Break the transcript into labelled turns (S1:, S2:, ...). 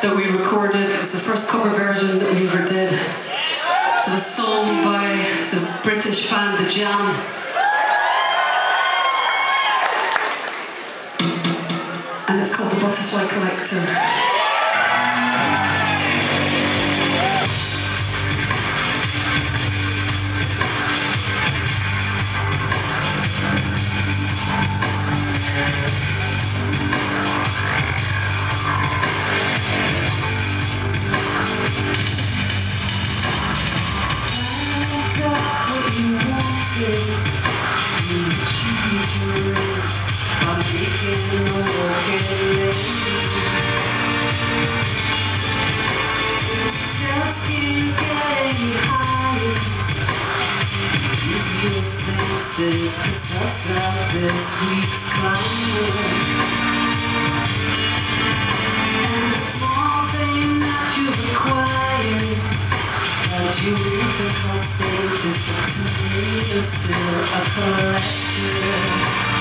S1: that we recorded. It was the first cover version that we ever did. It's a song by the British band The Jam. And it's called The Butterfly Collector. To suss out this week's climate, and the small thing that you've acquired, that you need to constante is, but to me you're still a collector.